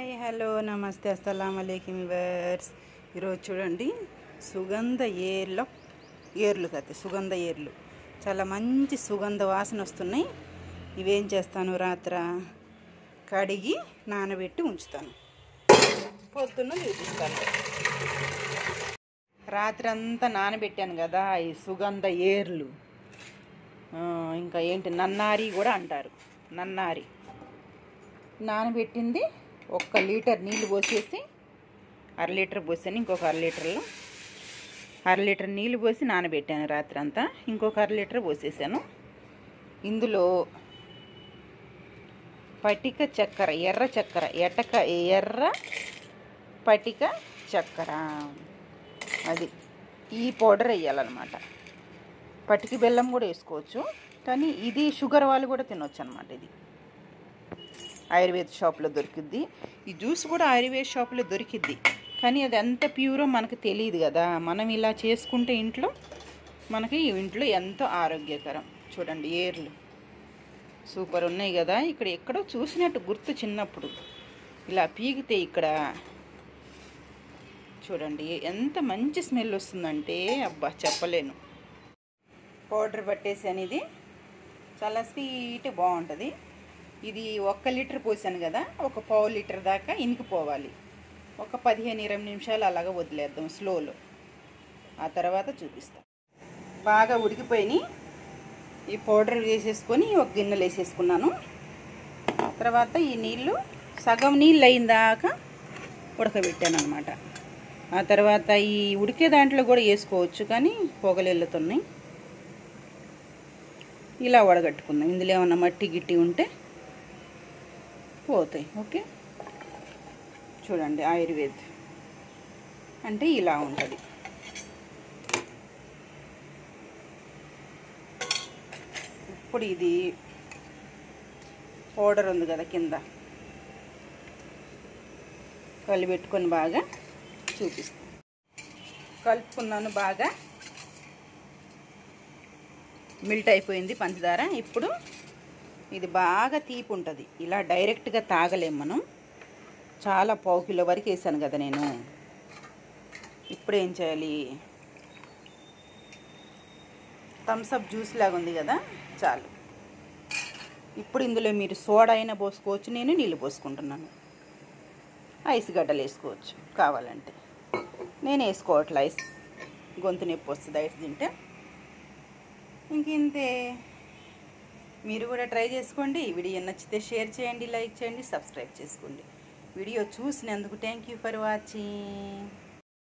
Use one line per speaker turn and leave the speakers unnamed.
Hi hello నమస్తే అస్సలాము అలైకుం verse. ఈరోజు చూడండి సుగంధ ఏర్లు కదా, సుగంధ ఏర్లు చాలా మంచి సుగంధ వాసన వస్తున్నాయి. ఇవేం చేస్తాను, రాత్ర కడిగి నానబెట్టి ఉంచుతాను, పొద్దున్న చూపిస్తాను. రాత్రి అంతా నానబెట్టాను కదా, ఈ సుగంధ ఏర్లు ఇంకా ఏంటి నన్నారి కూడా అంటారు. నన్నారి నానబెట్టింది 1 లీటర్ నీళ్ళు పోసేసి, 1/2 లీటర్ పోసాను. ఇంకొక 1/2 లీటర్లో 1/2 లీటర్ నీళ్ళు పోసి నానబెట్టాను రాత్రి అంతా. ఇంకొక 1/2 లీటర్ పోసేసాను. ఇందులో పటిక చక్కెర, ఎర్ర చక్కెర, ఎర్ర పటిక చక్కెర, అది ఈ పౌడర్ వేయాలన్నమాట. పటిక బెల్లం కూడా వేసుకోవచ్చు, కానీ ఇది షుగర్ వాళ్ళు కూడా తినొచ్చు అనమాట. ఇది ఆయుర్వేద షాప్లో దొరికిద్ది. ఈ జ్యూస్ కూడా ఆయుర్వేద షాప్లో దొరికిద్ది, కానీ అది ఎంత ప్యూరో మనకు తెలియదు కదా. మనం ఇలా చేసుకుంటే మనకి ఇంట్లో ఎంతో ఆరోగ్యకరం. చూడండి ఏర్లు సూపర్ ఉన్నాయి కదా. ఇక్కడ ఎక్కడో చూసినట్టు గుర్తు చిన్నప్పుడు. ఇలా పీకితే ఇక్కడ చూడండి ఎంత మంచి స్మెల్ వస్తుందంటే అబ్బా చెప్పలేను. పౌడర్ పట్టేసాను. ఇది చాలా స్వీట్ బాగుంటుంది. ఇది 1 లీటర్ పోసాను కదా, ఒక పావు లీటర్ దాకా ఇనికిపోవాలి. ఒక 15-20 నిమిషాలు అలాగా వదిలేద్దాం స్లోలో. ఆ తర్వాత చూపిస్తాం. బాగా ఉడికిపోయి ఈ పౌడర్ వేసేసుకొని ఒక గిన్నెలు వేసేసుకున్నాను. తర్వాత ఈ నీళ్ళు సగం నీళ్ళు అయిన దాకా ఉడకబెట్టాను అనమాట. ఆ తర్వాత ఈ ఉడికే దాంట్లో కూడా వేసుకోవచ్చు, కానీ పొగలు వెళ్తున్నాయి. ఇలా వడగట్టుకుందాం. ఇందులో ఏమన్నా మట్టి గిట్టి ఉంటే పోతాయి. ఓకే, చూడండి ఆయుర్వేద్ అంటే ఇలా ఉంటుంది. ఇప్పుడు ఇది పౌడర్ ఉంది కదా కింద, కలిపెట్టుకొని బాగా చూపిస్తాను. కలుపుకున్నాను, బాగా మిల్ట్ అయిపోయింది పంచదార. ఇప్పుడు ఇది బాగా తీపి ఉంటుంది. ఇలా డైరెక్ట్గా తాగలేము మనం. చాలా పావు కిలో వరకు వేసాను కదా నేను. ఇప్పుడు ఏం చేయాలి, థమ్స్అప్ జ్యూస్ లాగా ఉంది కదా, చాలు. ఇప్పుడు ఇందులో మీరు సోడా అయినా పోసుకోవచ్చు, నేను నీళ్ళు పోసుకుంటున్నాను. ఐస్ గడ్డలు వేసుకోవచ్చు కావాలంటే. నేను వేసుకోవట్లే, ఐస్ గొంతు నొప్పి వస్తుంది ఐస్ తింటే. ఇంకింతే. మీరు కూడా ట్రై చేసుకోండి. వీడియో నచ్చితే షేర్ చేయండి, లైక్ చేయండి, సబ్స్క్రైబ్ చేసుకోండి. వీడియో చూసినందుకు థ్యాంక్ యూ ఫర్ వాచింగ్.